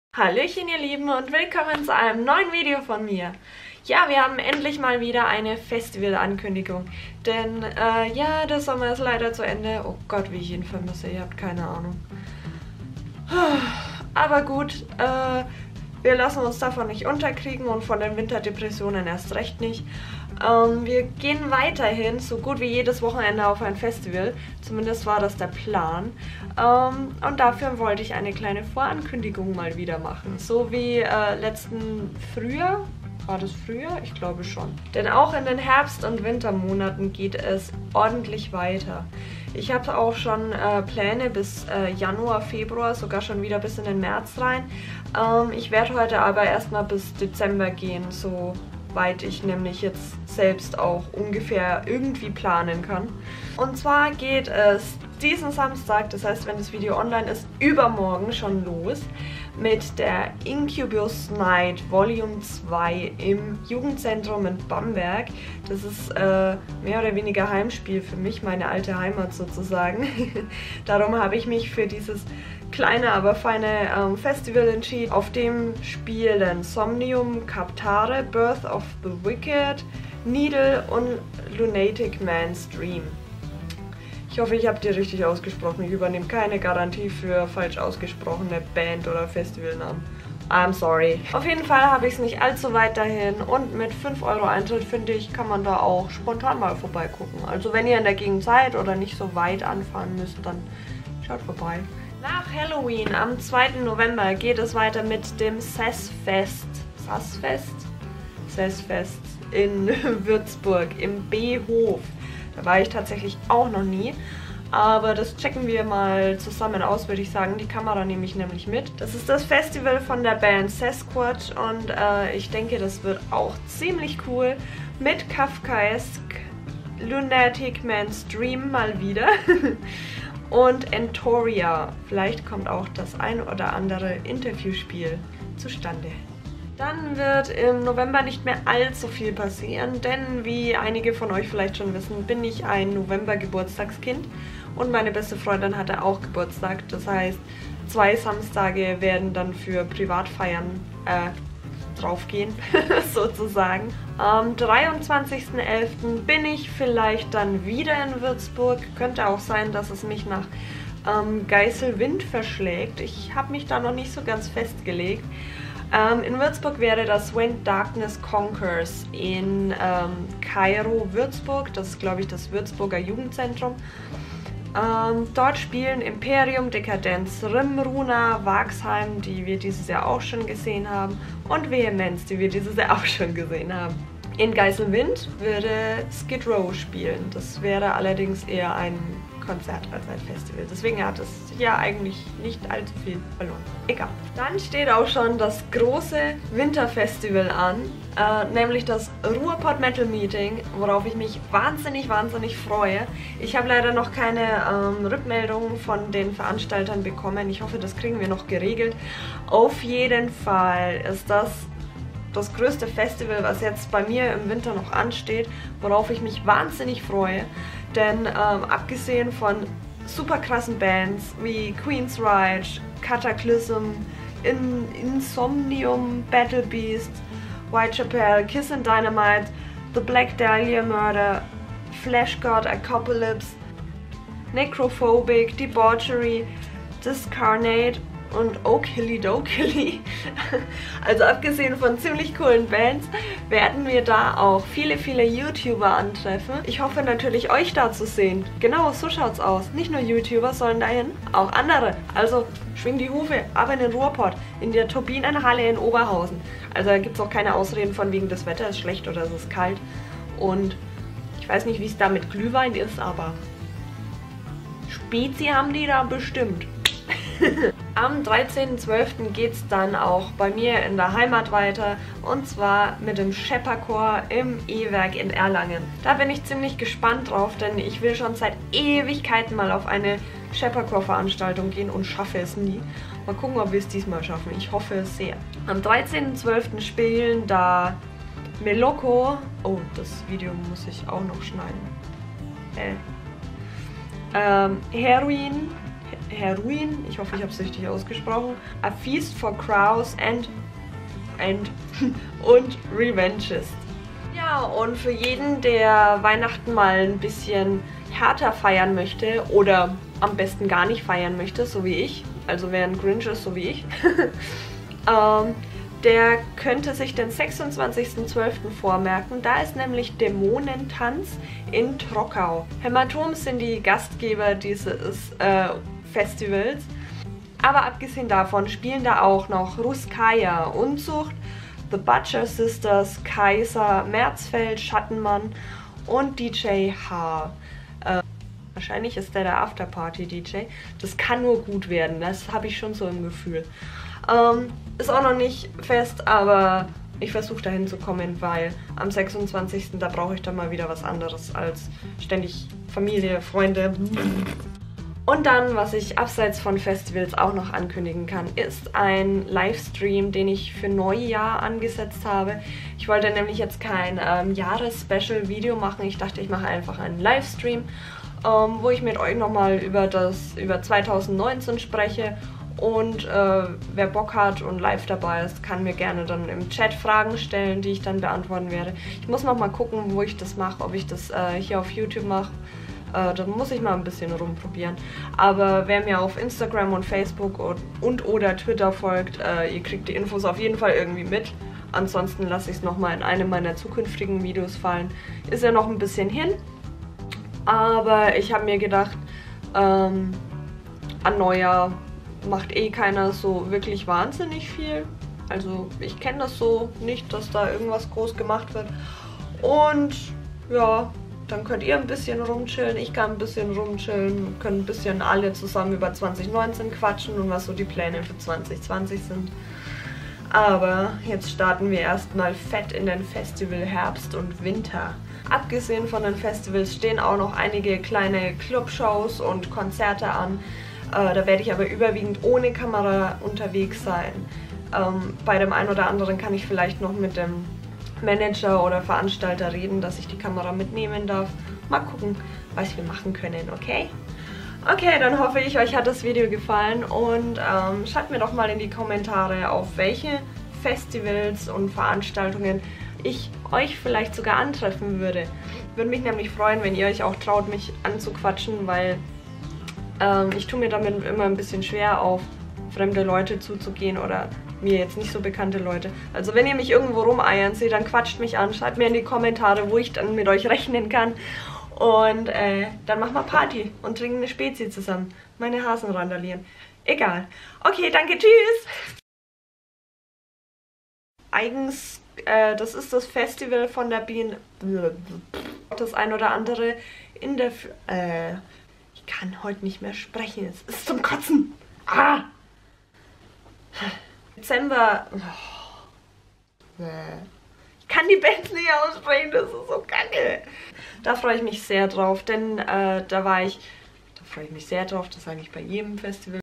Hallöchen ihr Lieben und willkommen zu einem neuen Video von mir. Ja, wir haben endlich mal wieder eine Festival-Ankündigung, denn ja, der Sommer ist leider zu Ende. Oh Gott, wie ich ihn vermisse, ihr habt keine Ahnung. Aber gut, wir lassen uns davon nicht unterkriegen und von den Winterdepressionen erst recht nicht. Wir gehen weiterhin so gut wie jedes Wochenende auf ein Festival. Zumindest war das der Plan. Und dafür wollte ich eine kleine Vorankündigung mal wieder machen. So wie letzten Frühjahr. War das Frühjahr? Ich glaube schon. Denn auch in den Herbst- und Wintermonaten geht es ordentlich weiter. Ich habe auch schon Pläne bis Januar, Februar, sogar schon wieder bis in den März rein. Ich werde heute aber erstmal bis Dezember gehen, soweit ich nämlich jetzt selbst auch ungefähr irgendwie planen kann. Und zwar geht es diesen Samstag, das heißt, wenn das Video online ist, übermorgen schon los mit der Incubus Night Volume 2 im Jugendzentrum in Bamberg. Das ist mehr oder weniger Heimspiel für mich, meine alte Heimat sozusagen. Darum habe ich mich für dieses kleine, aber feine Festival entschieden. Auf dem spielen Somnium, Captare, Birth of the Wicked, Needle und Lunatic Man's Dream. Ich hoffe, ich habe die richtig ausgesprochen. Ich übernehme keine Garantie für falsch ausgesprochene Band- oder Festivalnamen. I'm sorry. Auf jeden Fall habe ich es nicht allzu weit dahin und mit 5 € Eintritt, finde ich, kann man da auch spontan mal vorbeigucken. Also wenn ihr in der Gegend seid oder nicht so weit anfahren müsst, dann schaut vorbei. Nach Halloween am 2. November geht es weiter mit dem Sessfest. Sessfest in Würzburg im B-Hof. Da war ich tatsächlich auch noch nie, aber das checken wir mal zusammen aus, würde ich sagen. Die Kamera nehme ich nämlich mit. Das ist das Festival von der Band Sasquatch und ich denke, das wird auch ziemlich cool mit Kafkaesque, Lunatic Man's Dream mal wieder und Entoria. Vielleicht kommt auch das ein oder andere Interviewspiel zustande. Dann wird im November nicht mehr allzu viel passieren, denn wie einige von euch vielleicht schon wissen, bin ich ein November-Geburtstagskind und meine beste Freundin hatte auch Geburtstag. Das heißt, 2 Samstage werden dann für Privatfeiern draufgehen, sozusagen. Am 23.11. bin ich vielleicht dann wieder in Würzburg. Könnte auch sein, dass es mich nach Geiselwind verschlägt. Ich habe mich da noch nicht so ganz festgelegt. In Würzburg wäre das When Darkness Conquers in Kairo, Würzburg. Das ist, glaube ich, das Würzburger Jugendzentrum. Dort spielen Imperium, Dekadenz, Rimruna, Vaxheim, die wir dieses Jahr auch schon gesehen haben, und Vehemenz, die wir dieses Jahr auch schon gesehen haben. In Geiselwind würde Skid Row spielen. Das wäre allerdings eher ein Konzert als ein Festival. Deswegen hat es ja eigentlich nicht allzu viel verloren. Egal. Dann steht auch schon das große Winterfestival an, nämlich das Ruhrpott Metal Meeting, worauf ich mich wahnsinnig freue. Ich habe leider noch keine Rückmeldungen von den Veranstaltern bekommen. Ich hoffe, das kriegen wir noch geregelt. Auf jeden Fall ist das größte Festival, was jetzt bei mir im Winter noch ansteht, worauf ich mich wahnsinnig freue. Denn abgesehen von super krassen Bands wie Queen's Rage, Cataclysm, Insomnium, Battle Beast, Whitechapel, Kiss and Dynamite, The Black Dahlia Murder, Fleshgod Apocalypse, Necrophobic, Debauchery, Discarnate und Okilly Dokilly. Also abgesehen von ziemlich coolen Bands werden wir da auch viele YouTuber antreffen. Ich hoffe natürlich, euch da zu sehen. Genau, so schaut's aus. Nicht nur YouTuber sollen dahin, auch andere. Also schwing die Hufe, aber in den Ruhrpott, in der Turbinenhalle in Oberhausen. Also da gibt's auch keine Ausreden von wegen, das Wetter ist schlecht oder es ist kalt. Und ich weiß nicht, wie es da mit Glühwein ist, aber Spezi haben die da bestimmt. Am 13.12. geht es dann auch bei mir in der Heimat weiter, und zwar mit dem Schepperchor im E-Werk in Erlangen. Da bin ich ziemlich gespannt drauf, denn ich will schon seit Ewigkeiten mal auf eine Schepperchor-Veranstaltung gehen und schaffe es nie. Mal gucken, ob wir es diesmal schaffen. Ich hoffe es sehr. Am 13.12. spielen da Meloko. Oh, das Video muss ich auch noch schneiden. Heroin, ich hoffe, ich habe es richtig ausgesprochen, A Feast for Crows und Revenges. Ja, und für jeden, der Weihnachten mal ein bisschen härter feiern möchte oder am besten gar nicht feiern möchte, so wie ich, also wer ein Grinch ist, so wie ich, der könnte sich den 26.12. vormerken. Da ist nämlich Dämonentanz in Trockau. Hämatom sind die Gastgeber dieses Festivals. Aber abgesehen davon spielen da auch noch Ruskaya, Unzucht, The Butcher Sisters, Kaiser, Märzfeld, Schattenmann und DJ H. Wahrscheinlich ist der Afterparty-DJ. Das kann nur gut werden, das habe ich schon so im Gefühl. Ist auch noch nicht fest, aber ich versuche dahin zu kommen, weil am 26. da brauche ich dann mal wieder was anderes als ständig Familie, Freunde. Und dann, was ich abseits von Festivals auch noch ankündigen kann, ist ein Livestream, den ich für Neujahr angesetzt habe. Ich wollte nämlich jetzt kein Jahres-Special-Video machen. Ich dachte, ich mache einfach einen Livestream, wo ich mit euch nochmal über 2019 spreche. Und wer Bock hat und live dabei ist, kann mir gerne dann im Chat Fragen stellen, die ich dann beantworten werde. Ich muss noch mal gucken, wo ich das mache, ob ich das hier auf YouTube mache. Da muss ich mal ein bisschen rumprobieren. Aber wer mir auf Instagram und Facebook oder Twitter folgt, ihr kriegt die Infos auf jeden Fall irgendwie mit. Ansonsten lasse ich es nochmal in einem meiner zukünftigen Videos fallen. Ist ja noch ein bisschen hin. Aber ich habe mir gedacht, an Neujahr macht eh keiner so wirklich wahnsinnig viel. Also ich kenne das so nicht, dass da irgendwas groß gemacht wird. Und ja, dann könnt ihr ein bisschen rumchillen, ich kann ein bisschen rumchillen, können ein bisschen alle zusammen über 2019 quatschen und was so die Pläne für 2020 sind. Aber jetzt starten wir erstmal fett in den Festival Herbst und Winter. Abgesehen von den Festivals stehen auch noch einige kleine Clubshows und Konzerte an. Da werde ich aber überwiegend ohne Kamera unterwegs sein. Bei dem einen oder anderen kann ich vielleicht noch mit dem Manager oder Veranstalter reden, dass ich die Kamera mitnehmen darf. Mal gucken, was wir machen können, okay? Okay, dann hoffe ich, euch hat das Video gefallen und schreibt mir doch mal in die Kommentare, auf welche Festivals und Veranstaltungen ich euch vielleicht sogar antreffen würde. Würde mich nämlich freuen, wenn ihr euch auch traut, mich anzuquatschen, weil ich tue mir damit immer ein bisschen schwer, auf fremde Leute zuzugehen oder mir jetzt nicht so bekannte Leute. Also wenn ihr mich irgendwo rumeiern seht, dann quatscht mich an, schreibt mir in die Kommentare, wo ich dann mit euch rechnen kann. Und dann machen wir Party und trinken eine Spezi zusammen. Meine Hasen randalieren. Egal. Okay, danke, tschüss! Eigens, das ist das Festival von der Bienen... Das ein oder andere in der... Ich kann heute nicht mehr sprechen, es ist zum Kotzen. Ah! Dezember. Oh. Ich kann die Bands nicht aussprechen, das ist so kacke. Da freue ich mich sehr drauf, denn da freue ich mich sehr drauf, das sage ich bei jedem Festival.